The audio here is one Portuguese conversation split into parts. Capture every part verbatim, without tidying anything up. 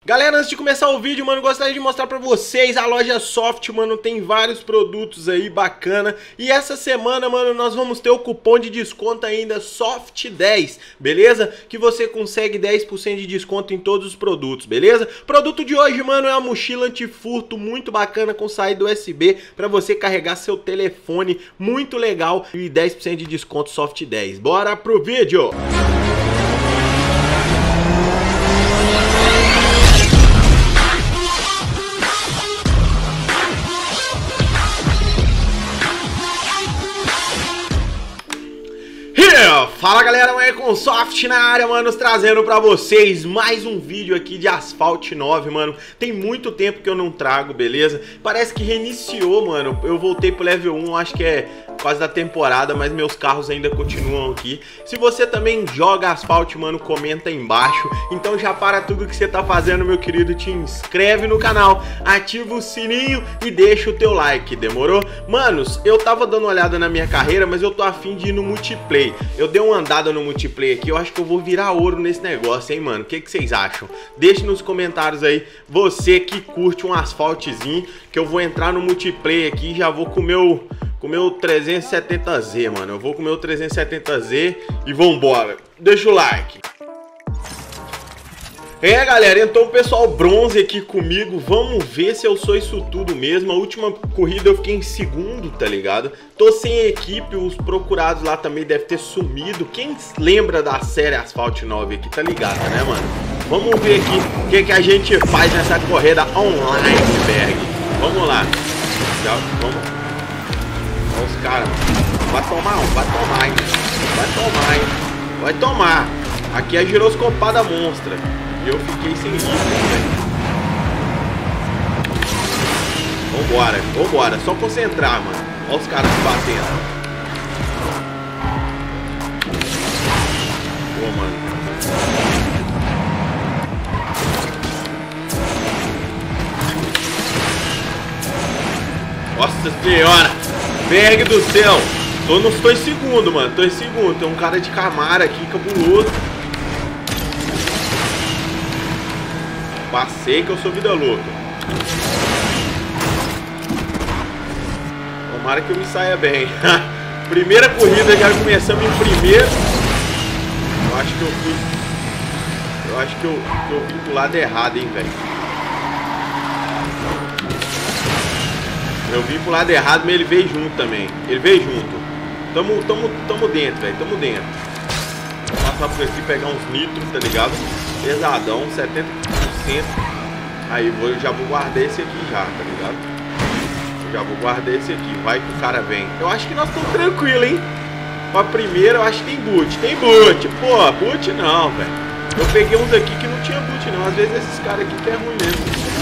Galera, antes de começar o vídeo, mano, gostaria de mostrar pra vocês a loja Soft, mano, tem vários produtos aí bacana. E essa semana, mano, nós vamos ter o cupom de desconto ainda Soft dez, beleza? Que você consegue dez por cento de desconto em todos os produtos, beleza? Produto de hoje, mano, é a mochila antifurto muito bacana com saída U S B pra você carregar seu telefone, muito legal. E dez por cento de desconto Soft dez. Bora pro vídeo! Fala galera, amanhã com o Soft na área, mano, trazendo pra vocês mais um vídeo aqui de Asphalt nove, mano. Tem muito tempo que eu não trago, beleza? Parece que reiniciou, mano. Eu voltei pro level um, acho que é quase da temporada, mas meus carros ainda continuam aqui. Se você também joga Asphalt, mano, comenta aí embaixo. Então já para tudo que você tá fazendo, meu querido, te inscreve no canal, ativa o sininho e deixa o teu like, demorou? Manos, eu tava dando uma olhada na minha carreira, mas eu tô afim de ir no multiplayer. Eu dei uma andada no multiplayer aqui, eu acho que eu vou virar ouro nesse negócio, hein, mano? O que que vocês acham? Deixe nos comentários aí, você que curte um asfaltezinho, que eu vou entrar no multiplayer aqui e já vou com o meu, com o meu trezentos e setenta Z, mano. Eu vou com o meu trezentos e setenta Z e vambora. Deixa o like. É, galera, então o pessoal bronze aqui comigo, vamos ver se eu sou isso tudo mesmo. A última corrida eu fiquei em segundo, tá ligado? Tô sem equipe, os procurados lá também devem ter sumido. Quem lembra da série Asphalt nove aqui, tá ligado, né, mano? Vamos ver aqui o que, que a gente faz nessa corrida online, Berg. Vamos lá. Já, vamos. Olha os caras, vai tomar um, vai tomar, hein? Vai tomar, hein? Vai tomar. Aqui é a giroscopada monstra. Eu fiquei sem isso, velho. Vambora, vambora. Só concentrar, mano. Olha os caras se batendo. Pô, mano. Nossa senhora. Berg do céu. Tô, no, tô em segundo, mano. Tô em segundo. Tem um cara de Camaro aqui, cabuloso. Passei que eu sou vida louca. Tomara que eu me saia bem. Primeira corrida, já começamos em primeiro. Eu acho que eu fui. Eu acho que eu, que eu vim pro lado errado, hein, velho. Eu vim pro lado errado, mas ele veio junto também. Ele veio junto. Tamo, tamo, tamo dentro, velho. Tamo dentro. Vou passar por aqui, pegar uns nitros, tá ligado? Pesadão, setenta por cento. Aí vou, eu já vou guardar esse aqui já, tá ligado? Eu já vou guardar esse aqui, vai que o cara vem. Eu acho que nós estamos tranquilos, hein? Pra primeira eu acho que tem boot, tem boot. Pô, boot não, velho. Eu peguei uns aqui que não tinha boot não. Às vezes esses caras aqui que é ruim mesmo.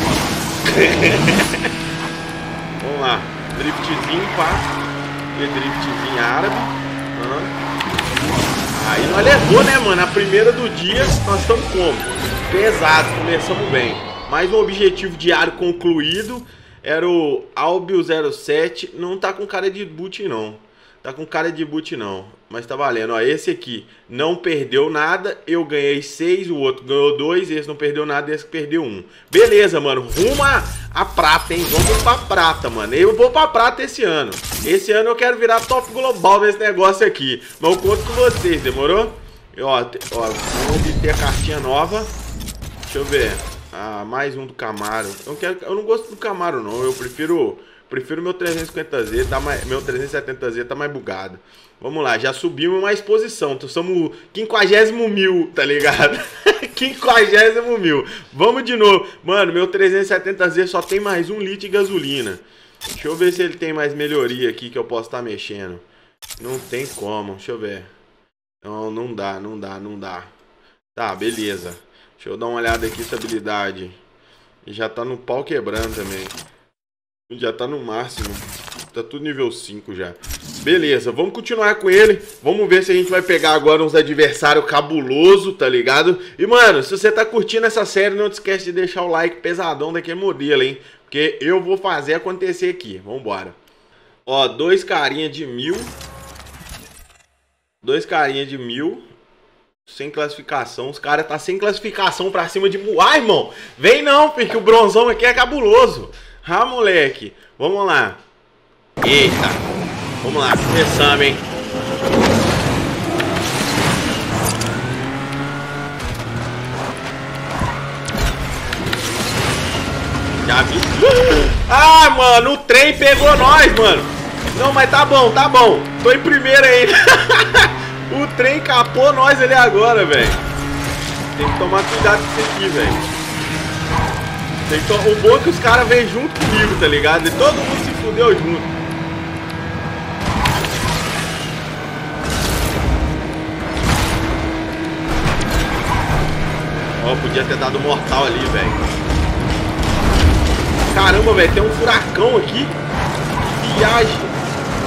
Vamos lá, driftzinho, pá. E driftzinho árabe. Uhum. Aí nós levou, né, mano? A primeira do dia, nós estamos como? Pesado, começamos bem. Mais um objetivo diário concluído. Era o Albio zero sete. Não tá com cara de boot, não. Tá com cara de boot, não. Mas tá valendo. Ó, esse aqui não perdeu nada. Eu ganhei seis, o outro ganhou dois. Esse não perdeu nada, esse perdeu um. Beleza, mano. Rumo a, a prata, hein? Vamos pra prata, mano. Eu vou pra prata esse ano. Esse ano eu quero virar top global nesse negócio aqui. Mas eu conto com vocês, demorou? Ó, ó, vamos obter a cartinha nova. Deixa eu ver. Ah, mais um do Camaro. Eu não, quero, eu não gosto do Camaro, não. Eu prefiro... Prefiro meu trezentos e cinquenta Z, tá mais, meu trezentos e setenta Z tá mais bugado. Vamos lá, já subimos mais posição. Então somos quinquagésimo mil, tá ligado? quinquagésimo mil. Vamos de novo. Mano, meu trezentos e setenta Z só tem mais um litro de gasolina. Deixa eu ver se ele tem mais melhoria aqui que eu posso estar mexendo. Não tem como, deixa eu ver. Não, não dá, não dá, não dá. Tá, beleza. Deixa eu dar uma olhada aqui, estabilidade. E já tá no pau quebrando também. Já tá no máximo. Tá tudo nível cinco já. Beleza, vamos continuar com ele. Vamos ver se a gente vai pegar agora uns adversários cabuloso, tá ligado? E, mano, se você tá curtindo essa série, não te esquece de deixar o like pesadão daquele modelo, hein? Porque eu vou fazer acontecer aqui. Vambora. Ó, dois carinha de mil. Dois carinha de mil. Sem classificação. Os caras tá sem classificação pra cima de... Ah, irmão. Vem não, porque o bronzão aqui é cabuloso. Ah, moleque. Vamos lá. Eita. Vamos lá. Começamos, hein. Já vi. Ah, mano. O trem pegou nós, mano. Não, mas tá bom, tá bom. Tô em primeiro ainda. O trem capou nós ali agora, velho. Tem que tomar cuidado com isso aqui, velho. To... O bom é que os caras vêm junto comigo, tá ligado? E todo mundo se fudeu junto. Ó, oh, podia ter dado mortal ali, velho. Caramba, velho, tem um furacão aqui. Que viagem.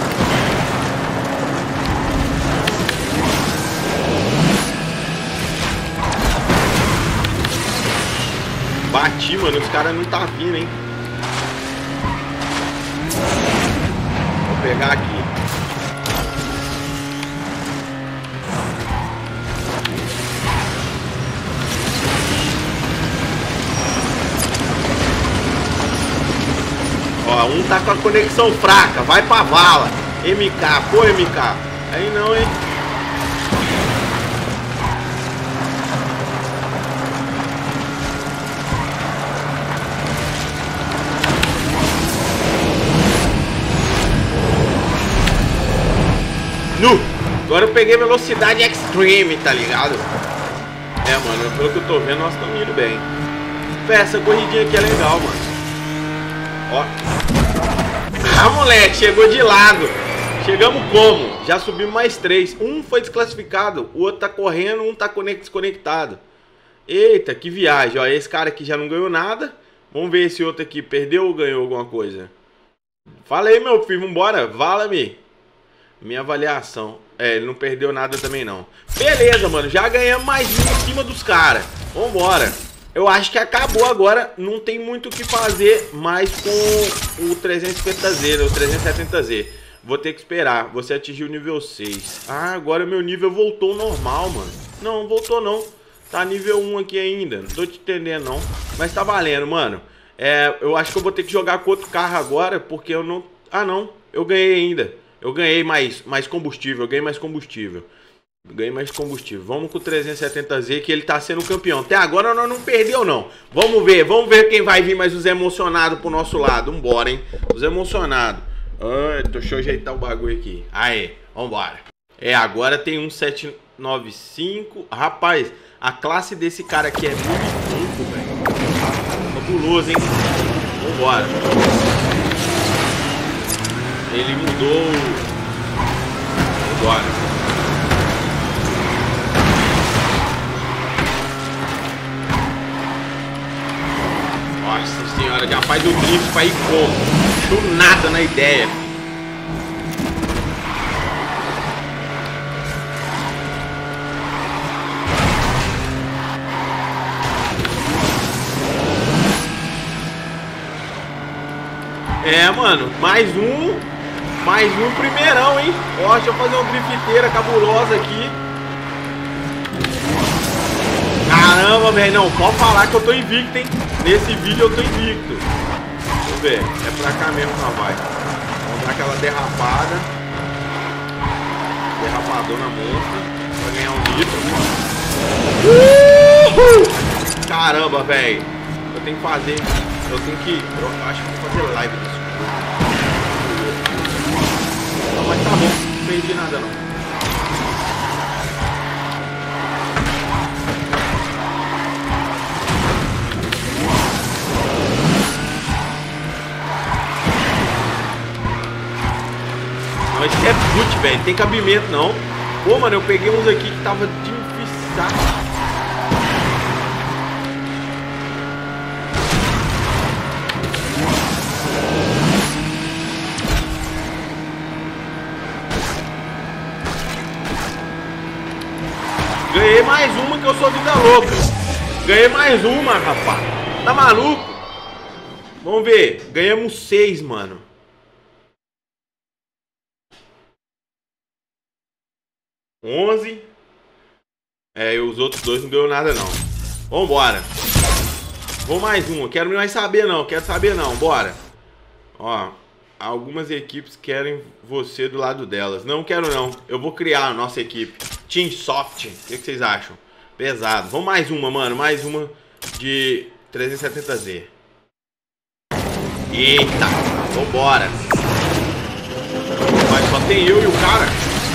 Bati, mano, os caras não tá vindo, hein. Vou pegar aqui. Ó, um tá com a conexão fraca, vai pra vala. M K, pô, M K. Aí não, hein. Nu! Agora eu peguei velocidade extreme, tá ligado? É, mano, pelo que eu tô vendo, nós estamos indo bem. Pé, essa corridinha aqui é legal, mano. Ó. Ah, moleque, chegou de lado. Chegamos como? Já subimos mais três. Um foi desclassificado, o outro tá correndo, um tá desconectado. Eita, que viagem. Ó, esse cara aqui já não ganhou nada. Vamos ver esse outro aqui perdeu ou ganhou alguma coisa. Fala aí, meu filho, vambora. Vala-me. Minha avaliação. É, ele não perdeu nada também não. Beleza, mano. Já ganhamos mais um em cima dos caras. Vambora. Eu acho que acabou agora. Não tem muito o que fazer mais com o trezentos e cinquenta Z, o trezentos e setenta Z. Vou ter que esperar. Você atingiu o nível seis. Ah, agora meu nível voltou normal, mano. Não, voltou não. Tá nível um aqui ainda. Não tô te entendendo não. Mas tá valendo, mano. É, eu acho que eu vou ter que jogar com outro carro agora. Porque eu não... Ah, não. Eu ganhei ainda. Eu ganhei mais, mais combustível, eu ganhei mais combustível. Eu ganhei mais combustível. Vamos com o trezentos e setenta Z, que ele tá sendo campeão. Até agora nós não perdeu, não. Vamos ver, vamos ver quem vai vir mais os emocionados pro nosso lado. Vambora, hein? Os emocionados. Ah, deixa eu ajeitar o bagulho aqui. Aê, vambora. É, agora tem um sete nove cinco. Rapaz, a classe desse cara aqui é muito louco, velho. Fabuloso, hein? Vambora. Ele mudou. Agora. Nossa senhora, já faz o drift pra ir como? Do nada na ideia. É, mano, mais um. Mais um primeirão, hein? Ó, deixa eu fazer uma drifteira cabulosa aqui. Caramba, velho. Não, pode falar que eu tô invicto, hein? Nesse vídeo eu tô invicto. Vamos ver. É pra cá mesmo que nós vai. Vamos dar aquela derrapada. Derrapadona monstra. Pra ganhar um litro. Uhul! Caramba, velho. Eu tenho que fazer. Eu tenho que. Eu acho que vou fazer live disso. Não, mas tá bom, não perdi nada não. Não, esse é boot, velho, não tem cabimento não. Pô, mano, eu peguei uns aqui que tava difícil. Ganhei mais uma que eu sou vida louca. Ganhei mais uma, rapaz. Tá maluco? Vamos ver. Ganhamos seis, mano. onze. É, e os outros dois não ganhou nada não. Vambora. Vou mais um, quero mais saber não, quero saber não, bora. Ó, algumas equipes querem você do lado delas. Não quero não, eu vou criar a nossa equipe. Team Soft, o que, que vocês acham? Pesado, vamos mais uma, mano, mais uma de trezentos e setenta Z. Eita, vambora. Mas só tem eu e o cara.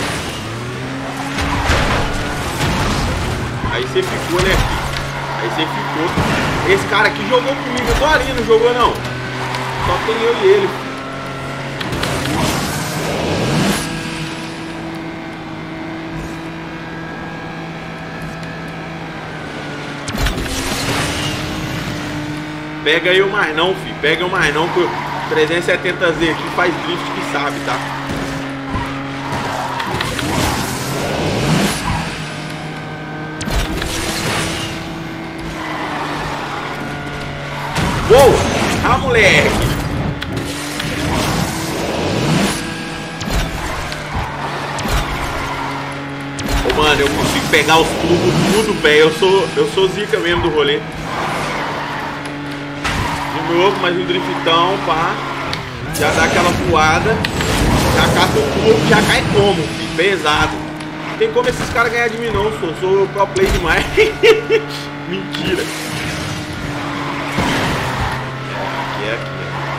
Aí você ficou, né? Aí você ficou. Esse cara aqui jogou comigo agora, não jogou não. Só tem eu e ele. Pega eu mais não, filho. Pega eu mais não, que o trezentos e setenta Z aqui faz drift que sabe, tá? Uou! Ah, moleque! Ô, mano, eu consigo pegar os tubos tudo, velho. Eu sou, eu sou zica mesmo do rolê. De novo, mais um driftão, pá. Já dá aquela voada. Já cata o tubo, já cai como, filho? Pesado. Não tem como esses caras ganhar de mim, não. Sou, sou pro play demais. Mentira. É aqui.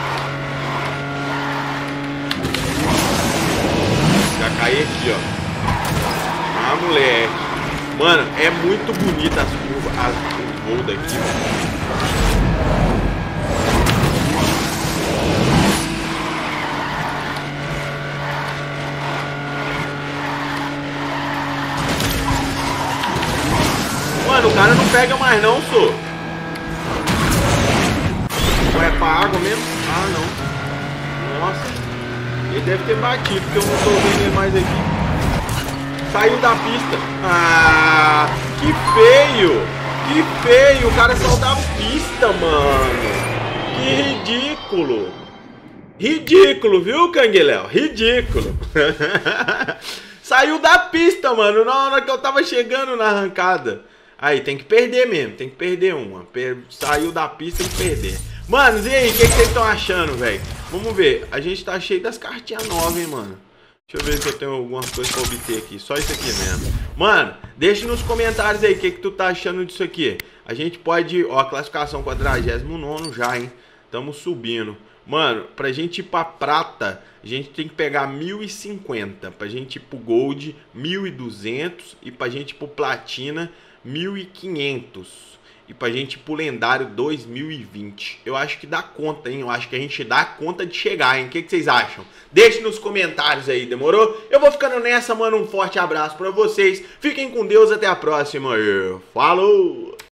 Já caí aqui, ó. Ah, moleque. Mano, é muito bonita as curvas, as, os voos daqui. Mano, o cara não pega mais não, sou. Ou é pra água mesmo? Ah, não. Nossa. Ele deve ter batido, porque eu não tô vendo ele mais aqui. Saiu da pista. Ah, que feio. Que feio. O cara saiu da pista, mano. Que ridículo. Ridículo, viu, Cangueléu? Ridículo. Saiu da pista, mano, na hora que eu tava chegando na arrancada. Aí, tem que perder mesmo. Tem que perder uma. Saiu da pista, tem que perder. Manos, e aí, o que, que vocês estão achando, velho? Vamos ver. A gente tá cheio das cartinhas novas, hein, mano. Deixa eu ver se eu tenho algumas coisas pra obter aqui. Só isso aqui mesmo. Mano, deixa nos comentários aí o que, que tu tá achando disso aqui. A gente pode... Ó, classificação quadragésimo nono já, hein? Tamo subindo. Mano, pra gente ir pra prata, a gente tem que pegar mil e cinquenta. Pra gente ir pro gold, mil e duzentos. E pra gente ir pro platina, mil e quinhentos. E pra gente ir pro lendário dois mil e vinte. Eu acho que dá conta, hein? Eu acho que a gente dá conta de chegar, hein? O que, que vocês acham? Deixe nos comentários aí, demorou? Eu vou ficando nessa, mano. Um forte abraço pra vocês. Fiquem com Deus, até a próxima. Falou!